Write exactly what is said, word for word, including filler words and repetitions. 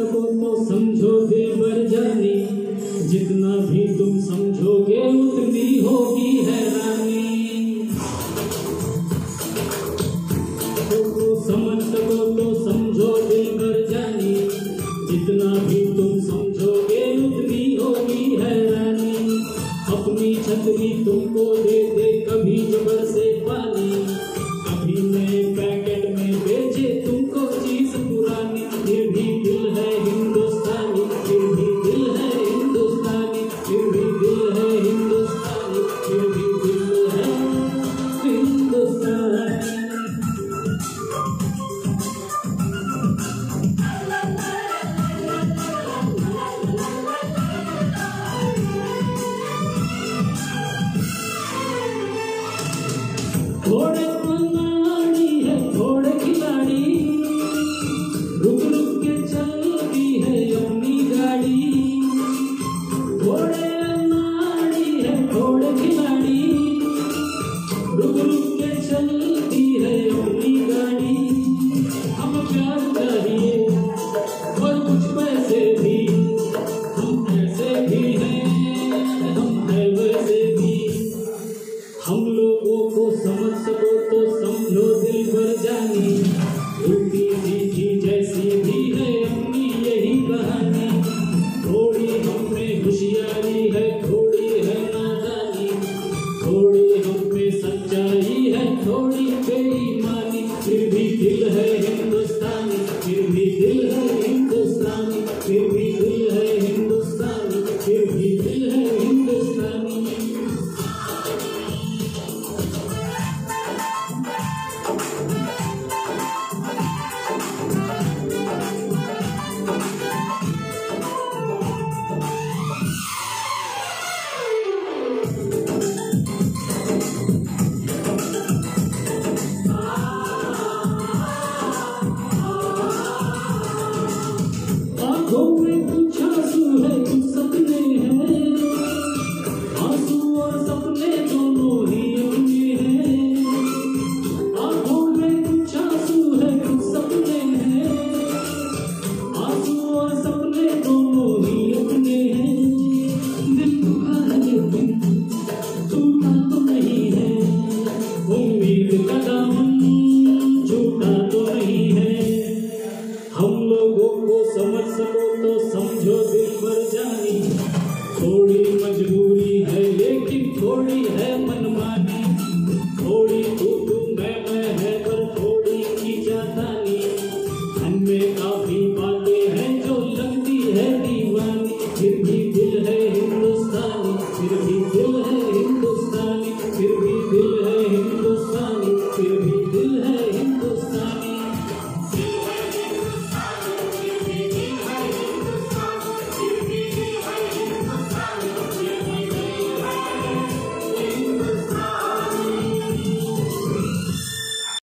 सको तो समझो दिल भर जानी, जितना भी तुम समझोगे उतनी होगी हैरानी। तो समझ सको तो समझो दिल भर जानी, जितना भी तुम समझोगे उतनी होगी हैरानी। अपनी छतरी तुमको दे दे कभी जबर से पानी, कभी नए पैकेट में बेचे तुमको चीज पुरानी, फिर भी दिल है हिंदुस्तानी, फिर भी दिल है हिंदुस्तानी, फिर भी दिल है हिंदुस्तानी, फिर भी दिल है हिंदुस्तानी। थोड़े अनाड़ी है थोड़े खिलाड़ी, रुक रुक के चलती है अपनी गाड़ी। थोड़े अनाड़ी है थोड़े खिलाड़ी, रुक रुक के चलती है अपनी गाड़ी। हम प्यार चाहिए और कुछ पैसे भी, हम ऐसे भी हैं हम है वैसे भी। हम लोगों को समझ सको तो समझो दिल भर जानी, उल्टी सीधी जैसी भी है अपनी यही कहानी। थोड़ी हम में होशियारी है थोड़ी है नादानी, थोड़ी हम में सच्चाई है थोड़ी बेईमानी, फिर भी दिल है हिंदुस्तानी, फिर भी दिल है हिंदुस्तानी, फिर भी दिल है हिंदुस्तानी, फिर भी दिल है हिंदुस्तानी। आँखों में कुछ आंसू है कुछ सपने हैं, आंसू और सपने दोनों ही अपने हैं। आँखों में कुछ आंसू है कुछ सपने हैं, आंसू और सपने दोनों ही अपने हैं। दिल दुखा है लेकिन टूटा तो नहीं है, उम्मीद का दामन झूठा तो नहीं है। हम लोगों को समझ सको तो समझो।